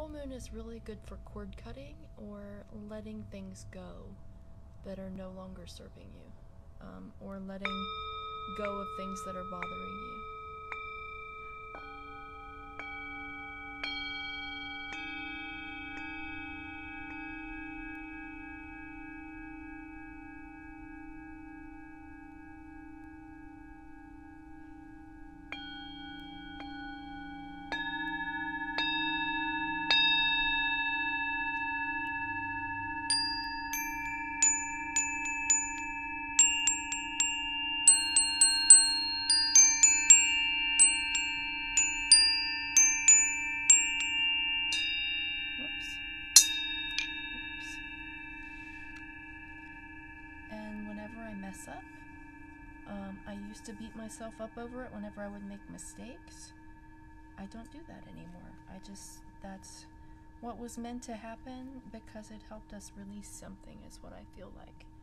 full moon is really good for cord cutting or letting things go that are no longer serving you, or letting go of things that are bothering you. And whenever I mess up, I used to beat myself up over it whenever I would make mistakes. I don't do that anymore. That's what was meant to happen because it helped us release something, is what I feel like.